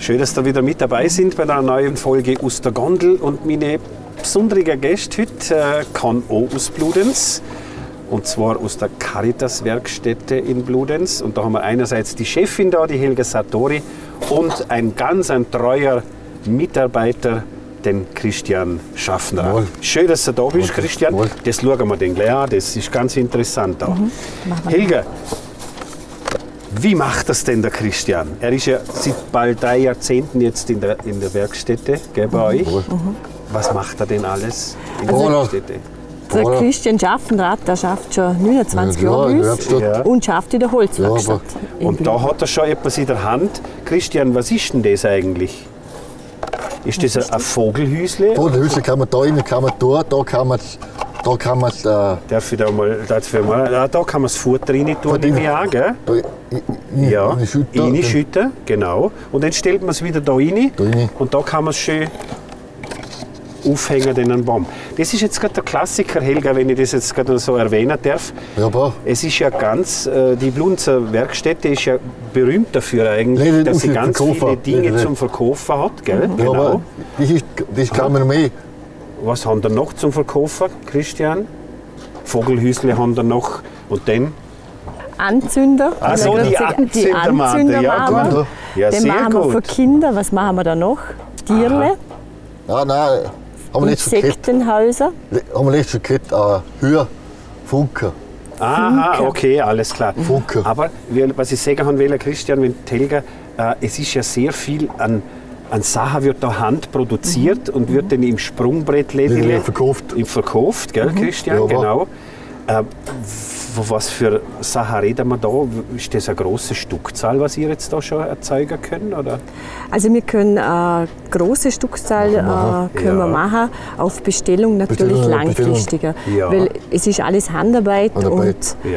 Schön, dass ihr wieder mit dabei sind bei einer neuen Folge aus der Gondel. Und meine besondere Gäste heute kann auch aus Bludenz. Und zwar aus der Caritas-Werkstätte in Bludenz. Und da haben wir einerseits die Chefin da, die Helga Sartori, und ein treuer Mitarbeiter, den Christian Schaffner. Jawohl. Schön, dass du da bist, Christian. Jawohl. Das schauen wir dann gleich an, das ist ganz interessant da. Helga, wie macht das denn der Christian? Er ist ja seit bald 3 Jahrzehnten jetzt in der Werkstätte, gell, bei euch. Was macht er denn alles in der Werkstätte? Der Christian Schaffner, der schafft schon 29 Jahre bei uns und schafft in der Holzwerkstatt. Und da hat er schon etwas in der Hand. Christian, was ist denn das eigentlich? Ist das ein Vogelhäusle? Vogelhäusle kann man da rein, kann man da kann man Darf ich da mal, da kann man das Futter rein tun, nehme ich an, gell? Ja, reinschütten, genau. Und dann stellt man es wieder da rein und da kann man es schön aufhängen in einen Baum. Das ist jetzt gerade der Klassiker, Helga, wenn ich das jetzt gerade so erwähnen darf. Ja, es ist ja die Bludenzer Werkstätte ist ja berühmt dafür eigentlich, dass sie ganz viele Dinge zum Verkaufen hat, gell? Ja, genau. aber das kann man mehr. Was haben wir noch zum Verkaufen, Christian? Vogelhäusle haben wir noch. Und dann? Anzünder. Also die Anzünder, ja gut. Ja, den machen wir für Kinder. Was machen wir da noch? Tierle. Nein, haben wir nicht Insektenhäuser. Haben wir nicht so gekriegt, Höhe, Funke. Aha, okay, alles klar. Funke. Aber was ich sagen will, Christian, wenn Helga, es ist ja sehr viel an Sachen wird da handproduziert und wird dann im Sprungbrett verkauft, gell, Christian? Ja, genau. Was für Sachen reden wir da? Ist das eine grosse Stückzahl, was ihr jetzt da schon erzeugen könnt? Oder? Also wir können eine grosse Stückzahl wir machen, auf Bestellung natürlich langfristiger. Ja. Weil es ist alles Handarbeit. Und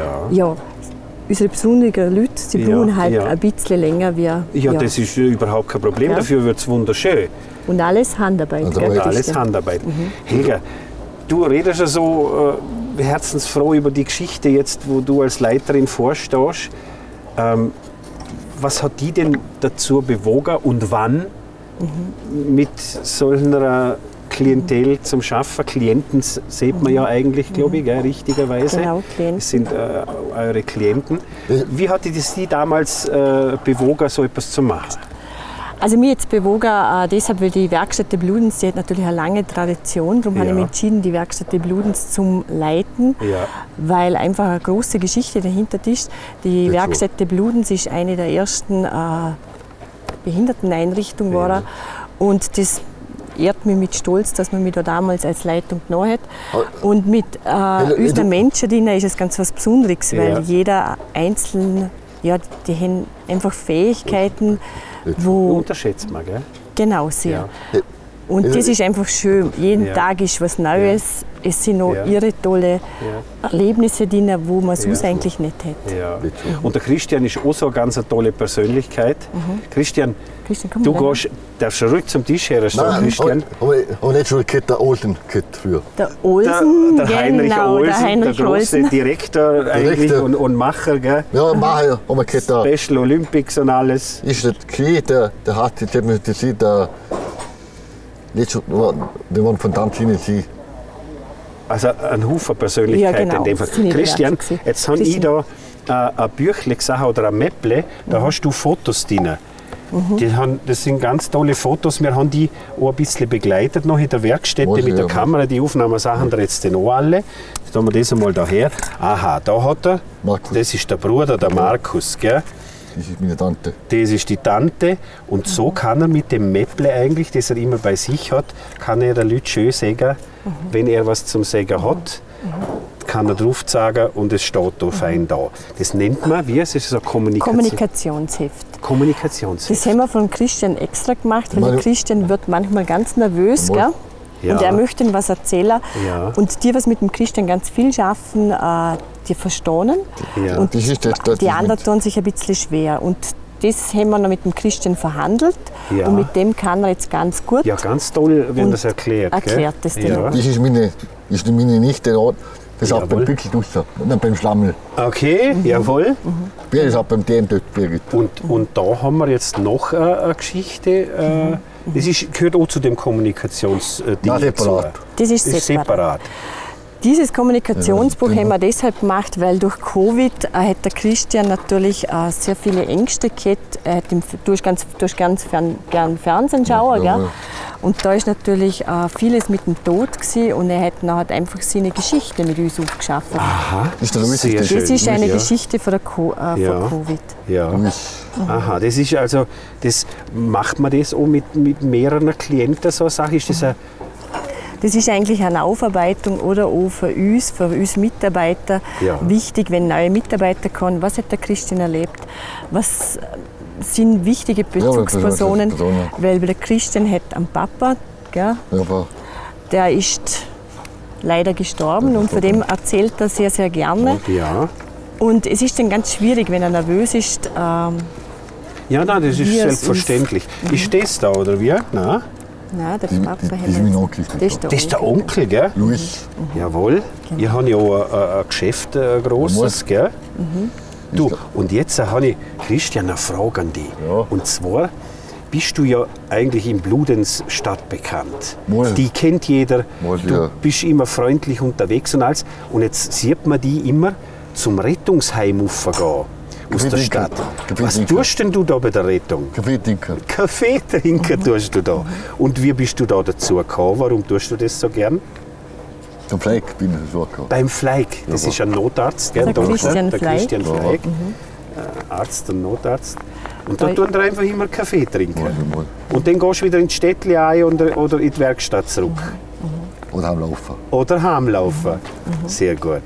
unsere besonderen Leute, sie brauchen halt ein bisschen länger. Das ist überhaupt kein Problem, dafür wird es wunderschön. Und alles Handarbeit. Alles Handarbeit. Helga, du redest ja so herzensfroh über die Geschichte jetzt, wo du als Leiterin vorstehst. Was hat die denn dazu bewogen und wann mit solcher Klientel zum Schaffen? Klienten sieht man ja eigentlich, glaube ich, gell, richtigerweise. Genau, Klienten. Das sind eure Klienten. Wie hat die damals bewogen, so etwas zu machen? Also mir jetzt bewogen, deshalb, weil die Werkstätte Bludenz, die hat natürlich eine lange Tradition. Darum habe ich mich entschieden, die Werkstätte Bludenz zu leiten, weil einfach eine große Geschichte dahinter ist. Die Werkstätte Bludenz ist eine der ersten Behinderteneinrichtungen geworden. Und das ehrt mich mit Stolz, dass man mich da damals als Leitung genommen hat. Und mit unseren Menschen ist es ganz was Besonderes, weil jeder Einzelne, die haben einfach Fähigkeiten, wo unterschätzt man, gell? Genau, sehr. Ja. Und das ist einfach schön. Jeden Tag ist was Neues. Es sind noch ihre tolle Erlebnisse drin, wo man sonst eigentlich nicht hätte. Ja. Und der Christian ist auch so eine ganz tolle Persönlichkeit. Christian, du darfst schon ruhig zum Tisch herstehen, Christian. Aber nicht schon der Olsen früher. Der Olsen, der Heinrich Olsen, der große Direktor eigentlich und Macher, gell? Ja, Macher. Special Olympics und alles. Ist das der hat der nicht so, wenn man von dann sie. Also ein Haufen Persönlichkeiten in dem Fall. Christian, jetzt habe ich da ein Büchle gesehen oder ein Mäpple, da hast du Fotos drin. Das sind ganz tolle Fotos. Wir haben die auch ein bisschen begleitet noch in der Werkstätte mit der Kamera. Die Aufnahmesachen da jetzt noch alle. Jetzt tun wir das einmal daher. Aha, da hat er. Markus. Das ist der Bruder, der Markus, gell? Das ist meine Tante. Das ist die Tante. Und so kann er mit dem Mäpple eigentlich, das er immer bei sich hat, kann er den Leuten schön sagen, wenn er was zum Sagen hat, kann er drauf sagen und es steht da fein da. Das nennt man, wie? Es ist so Kommunikationsheft. Kommunikationsheft. Das haben wir von Christian extra gemacht, weil der Christian wird manchmal ganz nervös, gell? Und er möchte was erzählen. Ja. Und die, was mit dem Christian ganz viel schaffen, die verstehen. Ja. Und die anderen tun sich ein bisschen schwer. Und das haben wir noch mit dem Christian verhandelt. Ja. Und mit dem kann er jetzt ganz gut. Ja, ganz toll, wenn das erklärt. Erklärt das Das ist meine Nichte. Das ist auch beim Pickel draussen, nicht beim Schlammel. Okay, jawohl. Bier ist auch beim DM dort, Birgit. Und da haben wir jetzt noch eine Geschichte. Das gehört auch zu dem Kommunikationsding. Nein, separat. Das ist separat. Dieses Kommunikationsbuch haben wir deshalb gemacht, weil durch Covid hat der Christian natürlich sehr viele Ängste gehabt. Du hast ganz gern Fernsehen schauen, gell? Und da ist natürlich vieles mit dem Tod gewesen, und er hat einfach seine Geschichte mit uns aufgeschaffen. Aha, das ist eine Geschichte von Covid. Ja. Aha, das ist also, macht man das auch mit mehreren Klienten, so Sache? Ist das Das ist eigentlich eine Aufarbeitung oder auch für uns Mitarbeiter wichtig, wenn neue Mitarbeiter kommen. Was hat der Christian erlebt? Was sind wichtige Bezugspersonen? Weil der Christian hat einen Papa, gell? Der ist leider gestorben, und von dem erzählt er sehr, sehr gerne. Ja. Und es ist dann ganz schwierig, wenn er nervös ist. Ja, nein, das ist selbstverständlich. Ist das da, oder wie? Nein? Nein, der Papa das ist mein Onkel. Das ist der Onkel, gell? Luis. Jawohl. Genau. Ich habe ja auch ein Geschäft, ein grosses, gell? Du, und jetzt habe ich, Christian, eine Frage an dich. Ja. Und zwar bist du ja eigentlich in Bludenz-Stadt bekannt. Die kennt jeder. Du bist immer freundlich unterwegs und alles. Und jetzt sieht man die immer zum Rettungsheim raufgehen. Aus der Stadt. Was tust denn du da bei der Rettung? Kaffee trinken. Kaffee trinken tust du da. Und wie bist du da dazu gekommen? Warum tust du das so gern? Beim Fleig bin ich so gekommen. Beim Fleig, das ist ein Notarzt, gell? Der Christian Fleig. Arzt und Notarzt. Und da tun wir einfach immer Kaffee trinken. Und dann gehst du wieder ins Städtchen ein oder in die Werkstatt zurück. Oder heimlaufen. Oder heimlaufen. Sehr gut.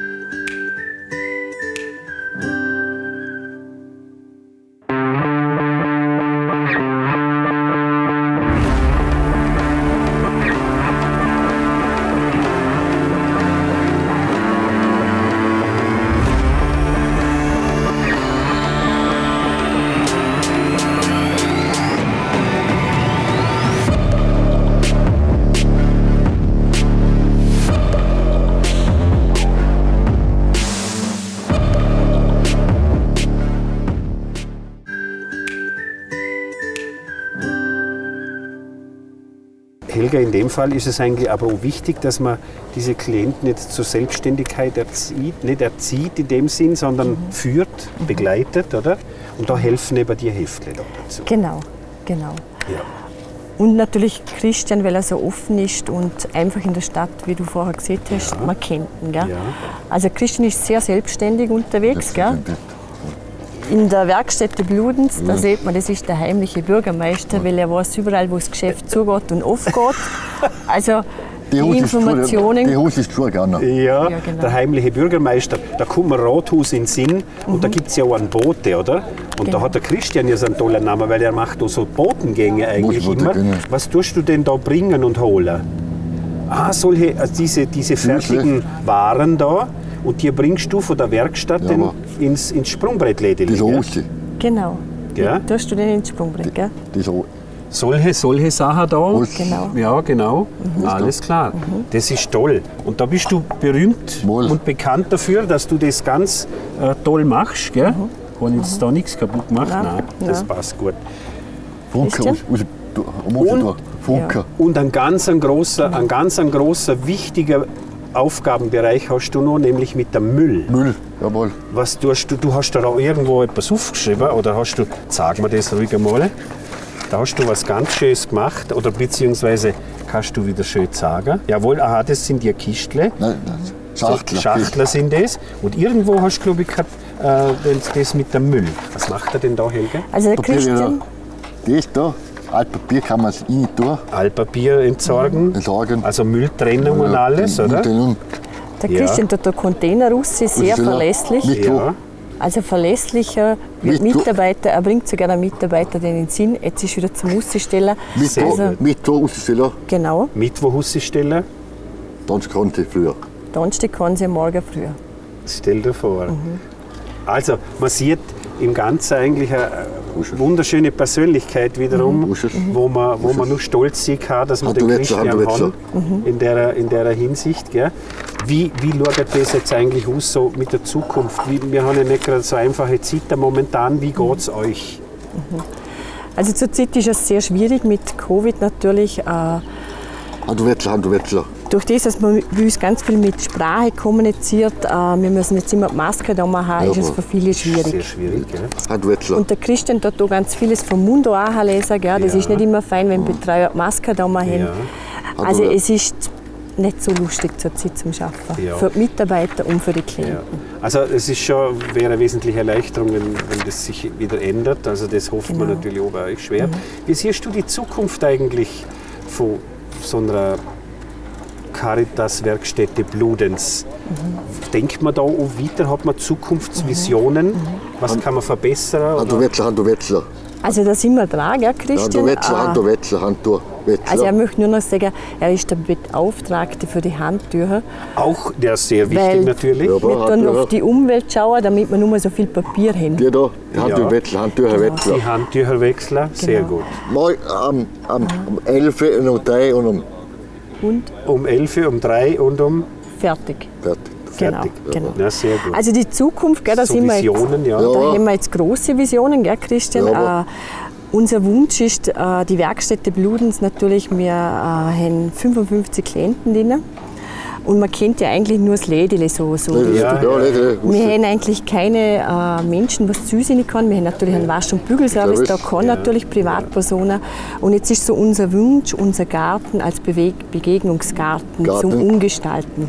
Helga, in dem Fall ist es eigentlich aber auch wichtig, dass man diese Klienten jetzt zur Selbstständigkeit nicht erzieht in dem Sinn, sondern führt, begleitet, oder? Und da helfen eben die Heftler dazu. Genau. Ja. Und natürlich Christian, weil er so offen ist und einfach in der Stadt, wie du vorher gesehen hast, man kennt ihn. Gell? Ja. Also Christian ist sehr selbstständig unterwegs. Gell? In der Werkstätte Bludenz, da sieht man, das ist der heimliche Bürgermeister, weil er weiß überall, wo das Geschäft zugeht und aufgeht. Also die Informationen. Die Haus ist schon gerne. Ja, genau. Der heimliche Bürgermeister. Da kommt ein Rathaus in den Sinn und da gibt es ja auch einen Bote, oder? Und da hat der Christian ja so einen tollen Namen, weil er macht auch so Botengänge eigentlich immer. Was tust du denn da bringen und holen? Diese fertigen Waren da. Und die bringst du von der Werkstatt ins Sprungbrett lediglich. Genau. Ja? Tust du den ins Sprungbrett, gell? Solche Sachen da? Genau. Ja, genau. Alles klar. Das ist toll. Und da bist du berühmt und bekannt dafür, dass du das ganz toll machst, gell? Kann jetzt da nichts kaputt machen? Nein, das passt gut. Und ein ganz großer, wichtiger Aufgabenbereich hast du noch, nämlich mit dem Müll. Müll, jawohl. Was tust du? Du hast da irgendwo etwas aufgeschrieben, oder hast du, sag mir das ruhig einmal, da hast du was ganz Schönes gemacht, oder beziehungsweise kannst du wieder schön sagen. Jawohl, das sind die Kistle. Nein, Schachtler sind das. Und irgendwo hast du, glaube ich, gehabt, das mit dem Müll. Was macht er denn da, Helge? Also der Christian. Das da. Altpapier kann man es rein tun. Altpapier entsorgen. Also Mülltrennung und alles, oder? Der Christian tut da Container raus, sehr verlässlich. Ja. Also verlässlicher Mitarbeiter, er bringt sogar einen Mitarbeiter den in den Sinn. Jetzt ist wieder zum Rausstellen. Mittwoch rausstellen. Genau. Mittwoch rausstellen. Donnerstag kann sie früher. Donnerstag kann sie morgen früher. Stell dir vor. Also man sieht im Ganzen eigentlich eine wunderschöne Persönlichkeit wiederum, wo man nur stolz sein kann, dass man den Christian hat in der Hinsicht. Gell? Wie schaut das jetzt eigentlich aus so mit der Zukunft? Wir haben ja nicht gerade so einfache Zeit momentan. Wie geht es euch? Also zurzeit ist es sehr schwierig mit Covid natürlich. Handwetzler. Durch das, dass man bei uns ganz viel mit Sprache kommuniziert, wir müssen jetzt immer die Maske da haben, ist es für viele schwierig. Sehr schwierig, ja. Handwetzler. Und der Christian tut auch ganz vieles vom Mund auch lesen. Gell? Das ist nicht immer fein, wenn Betreuer die Maske da haben. Ja. Also es ist nicht so lustig zur Zeit zum Arbeiten. Ja. Für die Mitarbeiter und für die Klienten. Ja. Also es ist schon, wäre eine wesentliche Erleichterung, wenn das sich wieder ändert. Also das hofft man natürlich auch bei euch schwer. Wie siehst du die Zukunft eigentlich von so einer Caritas-Werkstätte Bludenz? Denkt man da auch weiter? Hat man Zukunftsvisionen? Was kann man verbessern? Handwetzler. Also da sind wir dran, gell, Christian? Handwetzler. Also er möchte nur noch sagen, er ist der Beauftragte für die Handtücher. Auch der ist sehr wichtig natürlich. Ja, wir tun auf die Umwelt schauen, damit wir nur mal so viel Papier haben. Die da, die Handtücherwechsler. Die Handtücherwechsler, sehr gut. Mal um 11 Uhr, um 3 und um 11 Uhr, um 3 und um... Fertig. Genau. Ja, sehr gut. Also die Zukunft, gell, da so sind wir Visionen, jetzt, da haben wir jetzt große Visionen, gell, Christian. Unser Wunsch ist, die Werkstätte Bludenz natürlich, wir haben 55 Klienten drin. Und man kennt ja eigentlich nur das Lädele so. Wir haben eigentlich keine Menschen, die zu uns kann. Wir haben natürlich einen Wasch- und Bügelservice, da kann natürlich Privatpersonen. Und jetzt ist so unser Wunsch, unser Garten als Begegnungsgarten zum Umgestalten.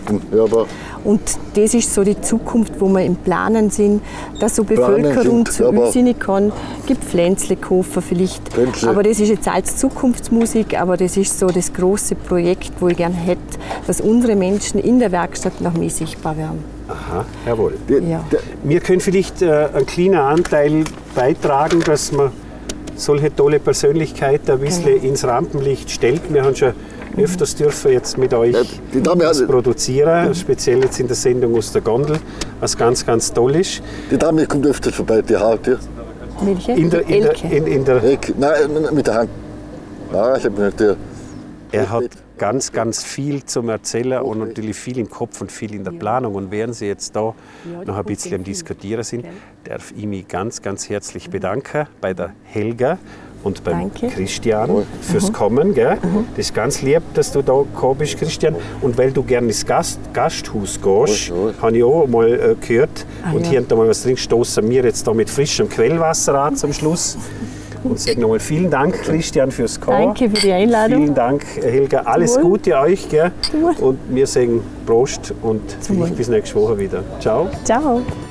Und das ist so die Zukunft, wo wir im Planen sind, dass so Bevölkerung zu uns rein kann. Es gibt Pflänzle kaufen vielleicht. Aber das ist jetzt als Zukunftsmusik, aber das ist so das große Projekt, wo ich gerne hätte, dass unsere Menschen in der Werkstatt noch mehr sichtbar werden. Aha, jawohl. Wir können vielleicht einen kleinen Anteil beitragen, dass man solche tolle Persönlichkeiten ein bisschen ins Rampenlicht stellt. Wir haben schon öfters dürfen jetzt mit euch was produzieren, speziell jetzt in der Sendung aus der Gondel, was ganz, ganz toll ist. Die Dame kommt öfters vorbei, die Haut hier. Welche? In der Nein, mit der Hand. Nein, ich habe nicht die. Er hat ganz, ganz viel zum Erzählen und natürlich viel im Kopf und viel in der Planung. Und während Sie jetzt da noch ein bisschen am Diskutieren sind, darf ich mich ganz, ganz herzlich bedanken bei der Helga und beim Christian fürs Kommen. Gell? Das ist ganz lieb, dass du da gekommen bist, Christian. Und weil du gerne ins Gasthaus gehst, habe ich auch mal gehört. Und hier haben da mal was drin, stoßen wir jetzt da mit frischem Quellwasser an zum Schluss. Und sage nochmal vielen Dank, Christian, fürs Kommen. Danke für die Einladung. Vielen Dank, Helga. Alles Gute euch. Gell? Und wir sagen Prost und vielleicht bis nächste Woche wieder. Ciao. Ciao.